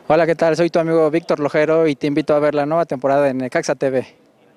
Hola, ¿qué tal? Soy tu amigo Víctor Lojero y te invito a ver la nueva temporada de Necaxa TV.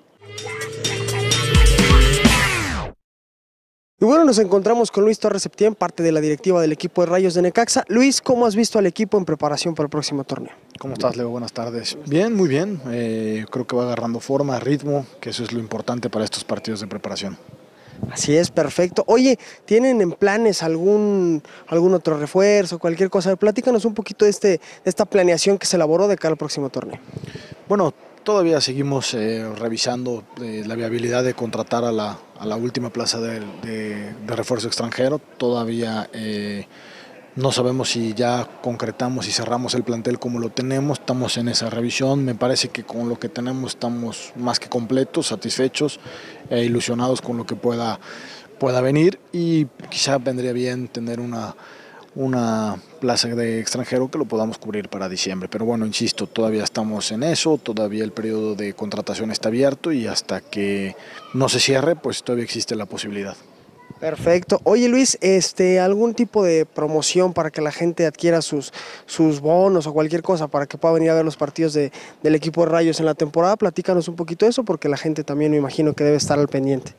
Y bueno, nos encontramos con Luis Torres Septién, parte de la directiva del equipo de Rayos de Necaxa. Luis, ¿cómo has visto al equipo en preparación para el próximo torneo? ¿Cómo estás, Leo? Buenas tardes. Bien, muy bien. Creo que va agarrando forma, ritmo, que eso es lo importante para estos partidos de preparación. Así es, perfecto. Oye, ¿tienen en planes algún otro refuerzo, cualquier cosa? Platícanos un poquito de esta planeación que se elaboró de cara al próximo torneo. Bueno, todavía seguimos revisando la viabilidad de contratar a la última plaza de refuerzo extranjero. Todavía no sabemos si ya concretamos y cerramos el plantel como lo tenemos. Estamos en esa revisión. Me parece que con lo que tenemos estamos más que completos, satisfechos e ilusionados con lo que pueda venir, y quizá vendría bien tener una plaza de extranjero que lo podamos cubrir para diciembre. Pero bueno, insisto, todavía estamos en eso, todavía el periodo de contratación está abierto y hasta que no se cierre, pues todavía existe la posibilidad. Perfecto. Oye, Luis, ¿algún tipo de promoción para que la gente adquiera sus bonos o cualquier cosa para que pueda venir a ver los partidos del equipo de Rayos en la temporada? Platícanos un poquito de eso, porque la gente también me imagino que debe estar al pendiente.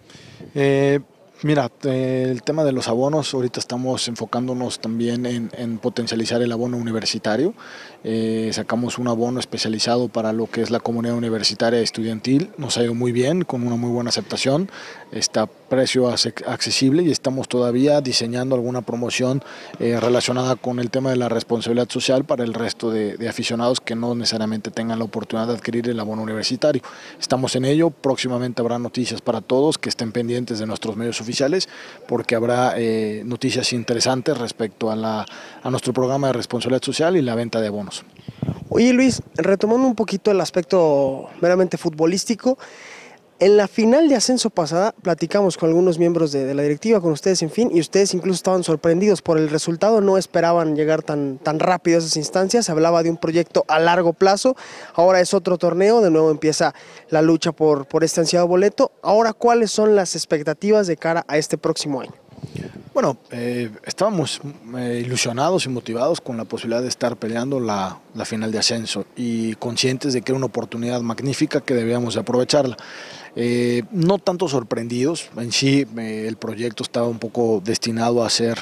Mira, el tema de los abonos, ahorita estamos enfocándonos también en potencializar el abono universitario. Sacamos un abono especializado para lo que es la comunidad universitaria estudiantil. Nos ha ido muy bien, con una muy buena aceptación. Está a precio accesible y estamos todavía diseñando alguna promoción relacionada con el tema de la responsabilidad social para el resto de aficionados que no necesariamente tengan la oportunidad de adquirir el abono universitario. Estamos en ello, próximamente habrá noticias para todos, que estén pendientes de nuestros medios oficiales, porque habrá noticias interesantes respecto a nuestro programa de responsabilidad social y la venta de abonos. Oye, Luis, retomando un poquito el aspecto meramente futbolístico, en la final de ascenso pasada platicamos con algunos miembros de la directiva, con ustedes, en fin, y ustedes incluso estaban sorprendidos por el resultado, no esperaban llegar tan rápido a esas instancias. Se hablaba de un proyecto a largo plazo. Ahora es otro torneo, de nuevo empieza la lucha por este ansiado boleto. Ahora, ¿cuáles son las expectativas de cara a este próximo año? Bueno, estábamos ilusionados y motivados con la posibilidad de estar peleando la final de ascenso y conscientes de que era una oportunidad magnífica que debíamos de aprovecharla. No tanto sorprendidos, en sí el proyecto estaba un poco destinado a ser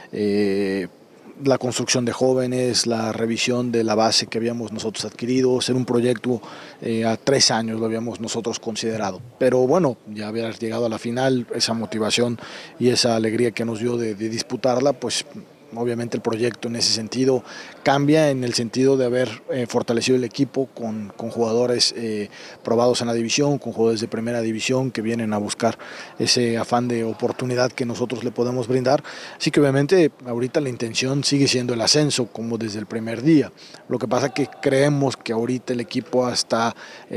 la construcción de jóvenes, la revisión de la base que habíamos nosotros adquirido, ser un proyecto a 3 años lo habíamos nosotros considerado. Pero bueno, ya haber llegado a la final, esa motivación y esa alegría que nos dio de disputarla, pues obviamente el proyecto en ese sentido cambia, en el sentido de haber fortalecido el equipo con jugadores probados en la división, con jugadores de primera división que vienen a buscar ese afán de oportunidad que nosotros le podemos brindar. Así que obviamente ahorita la intención sigue siendo el ascenso, como desde el primer día. Lo que pasa que creemos que ahorita el equipo está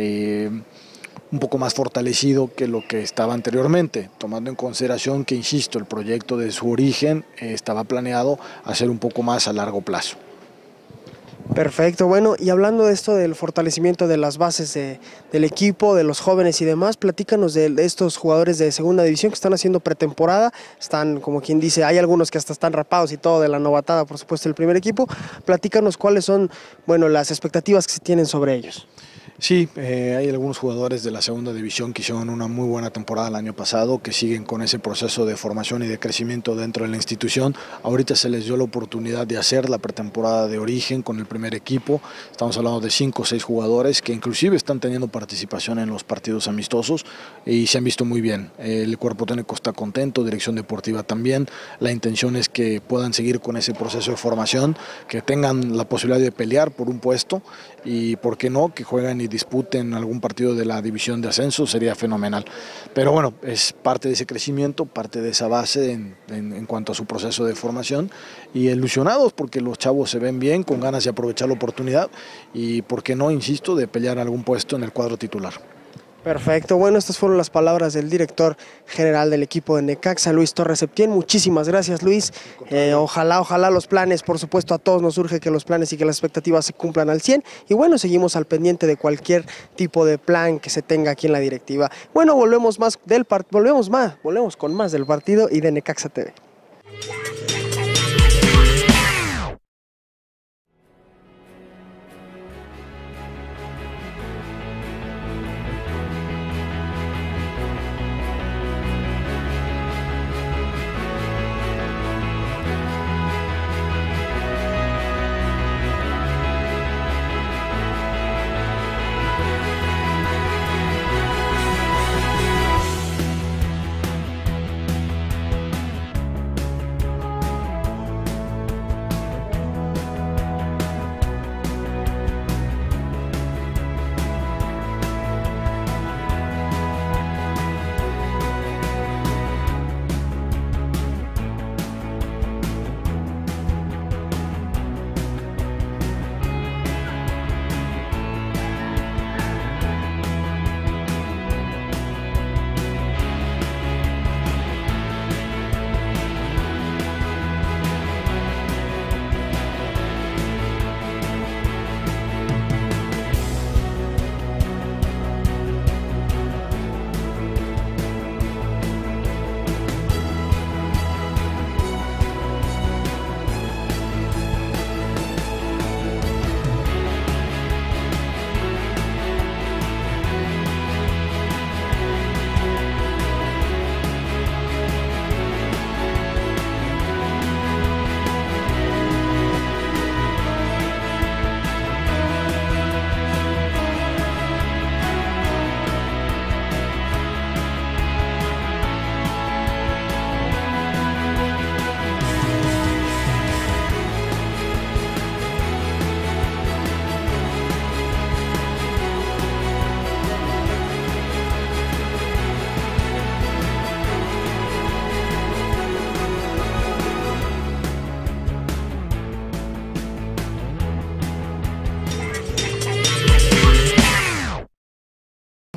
un poco más fortalecido que lo que estaba anteriormente, tomando en consideración que, insisto, el proyecto de su origen estaba planeado a ser un poco más a largo plazo. Perfecto, bueno, y hablando de esto del fortalecimiento de las bases del equipo, de los jóvenes y demás, platícanos de estos jugadores de segunda división que están haciendo pretemporada. Están, como quien dice, hay algunos que hasta están rapados y todo de la novatada, por supuesto, del primer equipo. Platícanos cuáles son, bueno, las expectativas que se tienen sobre ellos. Sí, hay algunos jugadores de la segunda división que hicieron una muy buena temporada el año pasado, que siguen con ese proceso de formación y de crecimiento dentro de la institución. Ahorita se les dio la oportunidad de hacer la pretemporada de origen con el primer equipo. Estamos hablando de 5 o 6 jugadores que inclusive están teniendo participación en los partidos amistosos y se han visto muy bien. El cuerpo técnico está contento, dirección deportiva también. La intención es que puedan seguir con ese proceso de formación, que tengan la posibilidad de pelear por un puesto y, ¿por qué no?, que jueguen y disputen algún partido de la división de ascenso. Sería fenomenal. Pero bueno, es parte de ese crecimiento, parte de esa base en cuanto a su proceso de formación, y ilusionados porque los chavos se ven bien, con ganas de aprovechar la oportunidad y, ¿por qué no?, insisto, de pelear algún puesto en el cuadro titular. Perfecto, bueno, estas fueron las palabras del director general del equipo de Necaxa, Luis Torres Septién. Muchísimas gracias, Luis. Ojalá los planes, por supuesto, a todos nos urge que los planes y que las expectativas se cumplan al 100. Y bueno, seguimos al pendiente de cualquier tipo de plan que se tenga aquí en la directiva. Bueno, volvemos con más del partido y de Necaxa TV.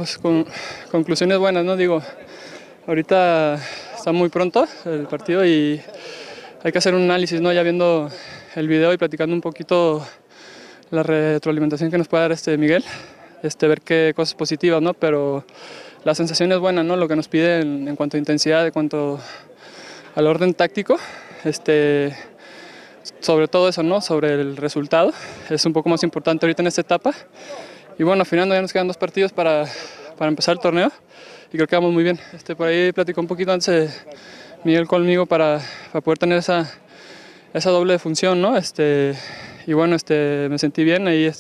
pues conclusiones buenas, ¿no? Digo, ahorita está muy pronto el partido y hay que hacer un análisis, ¿no? Ya viendo el video y platicando un poquito la retroalimentación que nos puede dar Miguel, ver qué cosas positivas, ¿no? Pero la sensación es buena, ¿no? Lo que nos pide en cuanto a intensidad, en cuanto al orden táctico, sobre todo eso, ¿no? Sobre el resultado, es un poco más importante ahorita en esta etapa. Y bueno, al final ya nos quedan 2 partidos para empezar el torneo y creo que vamos muy bien. Por ahí platicó un poquito antes Miguel conmigo para poder tener esa doble función, ¿no? Y bueno, me sentí bien ahí,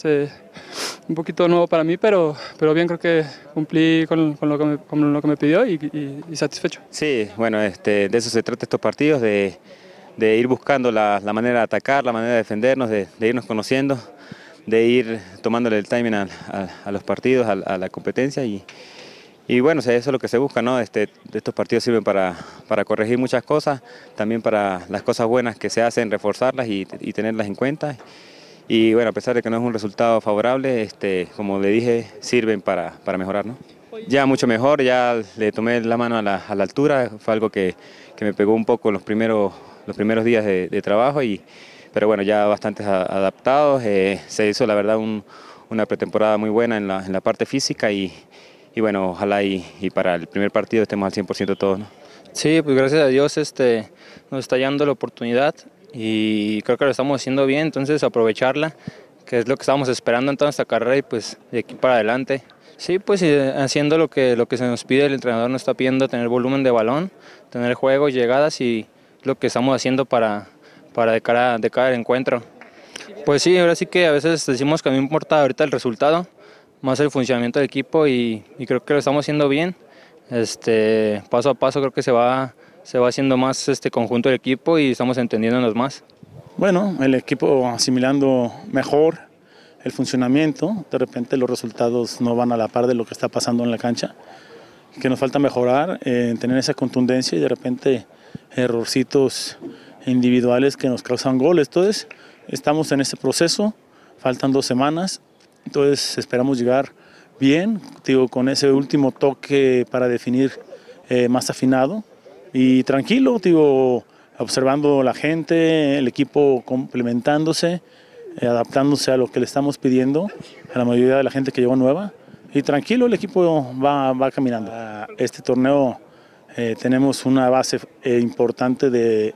un poquito nuevo para mí, pero bien, creo que cumplí con lo que me pidió y satisfecho. Sí, bueno, de eso se trata estos partidos, de ir buscando la manera de atacar, la manera de defendernos, de irnos conociendo, de ir tomándole el timing a los partidos, a la competencia y bueno, eso es lo que se busca, ¿no? Estos partidos sirven para corregir muchas cosas, también para las cosas buenas que se hacen, reforzarlas y tenerlas en cuenta. Y bueno, a pesar de que no es un resultado favorable, como le dije, sirven para mejorar, ¿no? Ya mucho mejor, ya le tomé la mano a la altura, fue algo que me pegó un poco los primeros días de trabajo, pero bueno, ya bastante adaptados. Se hizo la verdad una pretemporada muy buena en la parte física y bueno, ojalá y para el primer partido estemos al 100% todos, ¿no? Sí, pues gracias a Dios nos está dando la oportunidad y creo que lo estamos haciendo bien, entonces aprovecharla, que es lo que estábamos esperando en toda esta carrera y pues de aquí para adelante. Sí, pues haciendo lo que se nos pide, el entrenador nos está pidiendo tener volumen de balón, tener juego, llegadas y lo que estamos haciendo para de cara al encuentro. Pues sí, ahora sí que a veces decimos que no importa ahorita el resultado, más el funcionamiento del equipo y creo que lo estamos haciendo bien. Paso a paso creo que se va haciendo más conjunto del equipo y estamos entendiéndonos más. Bueno, el equipo asimilando mejor el funcionamiento, de repente los resultados no van a la par de lo que está pasando en la cancha, que nos falta mejorar, tener esa contundencia y de repente errorcitos individuales que nos causan goles. Entonces estamos en ese proceso, faltan 2 semanas. Entonces esperamos llegar bien, con ese último toque para definir más afinado y tranquilo, observando la gente, el equipo complementándose, adaptándose a lo que le estamos pidiendo, a la mayoría de la gente que llegó nueva y tranquilo el equipo va caminando. Este torneo tenemos una base importante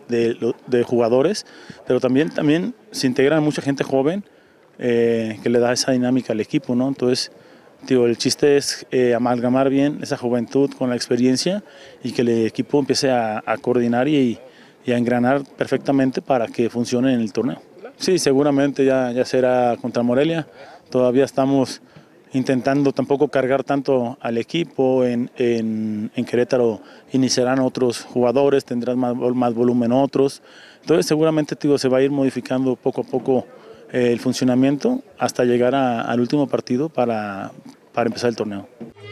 de jugadores, pero también se integra mucha gente joven, que le da esa dinámica al equipo, ¿no? Entonces, el chiste es amalgamar bien esa juventud con la experiencia y que el equipo empiece a coordinar y a engranar perfectamente para que funcione en el torneo. Sí, seguramente ya será contra Morelia. Todavía estamos intentando tampoco cargar tanto al equipo. En Querétaro iniciarán otros jugadores, tendrán más volumen otros. Entonces, seguramente se va a ir modificando poco a poco el funcionamiento hasta llegar al último partido para empezar el torneo.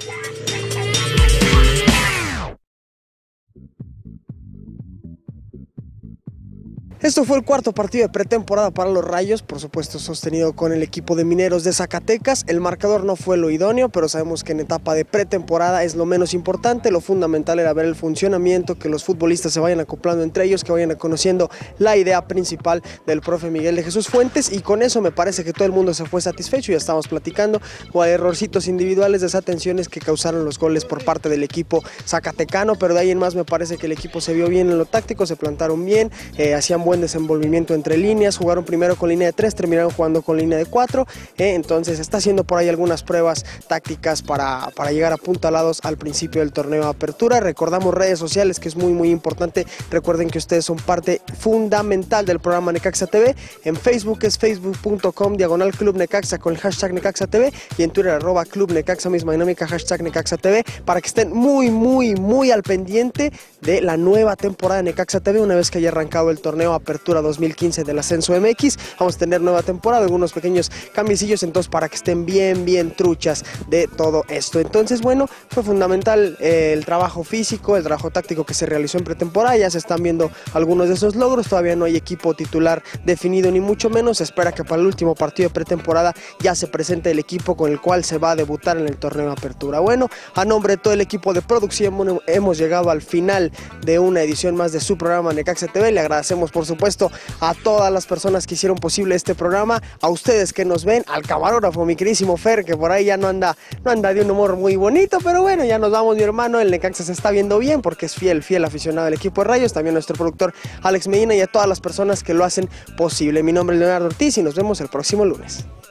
Esto fue el 4º partido de pretemporada para los Rayos, por supuesto sostenido con el equipo de Mineros de Zacatecas. El marcador no fue lo idóneo, pero sabemos que en etapa de pretemporada es lo menos importante. Lo fundamental era ver el funcionamiento, que los futbolistas se vayan acoplando entre ellos, que vayan conociendo la idea principal del profe Miguel de Jesús Fuentes, y con eso me parece que todo el mundo se fue satisfecho. Ya estamos platicando o hay errorcitos individuales, desatenciones que causaron los goles por parte del equipo zacatecano, pero de ahí en más me parece que el equipo se vio bien en lo táctico, se plantaron bien, hacían buen desenvolvimiento entre líneas, jugaron primero con línea de 3, terminaron jugando con línea de 4, entonces está haciendo por ahí algunas pruebas tácticas para llegar apuntalados al principio del torneo de apertura. Recordamos redes sociales, que es muy importante. Recuerden que ustedes son parte fundamental del programa Necaxa TV. En Facebook es facebook.com/Club Necaxa con el hashtag Necaxa TV, y en Twitter @Club Necaxa, misma dinámica, hashtag Necaxa TV, para que estén muy al pendiente de la nueva temporada de Necaxa TV una vez que haya arrancado el torneo Apertura 2015 del Ascenso MX. Vamos a tener nueva temporada, algunos pequeños cambiecillos, entonces para que estén bien truchas de todo esto. Entonces, bueno, fue fundamental el trabajo físico, el trabajo táctico que se realizó en pretemporada. Ya se están viendo algunos de esos logros. Todavía no hay equipo titular definido, ni mucho menos. Se espera que para el último partido de pretemporada ya se presente el equipo con el cual se va a debutar en el torneo de Apertura. Bueno, a nombre de todo el equipo de producción hemos llegado al final de una edición más de su programa Necaxa TV. Le agradecemos, por supuesto, a todas las personas que hicieron posible este programa, a ustedes que nos ven, al camarógrafo, mi queridísimo Fer, que por ahí ya no anda de un humor muy bonito, pero bueno, ya nos vamos, mi hermano. El Necaxa se está viendo bien porque es fiel aficionado del equipo de Rayos, también nuestro productor Alex Medina y a todas las personas que lo hacen posible. Mi nombre es Leonardo Ortiz y nos vemos el próximo lunes.